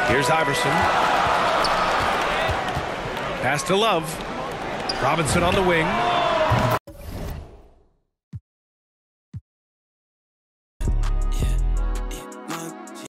Here's Iverson. Pass to Love. Robinson on the wing.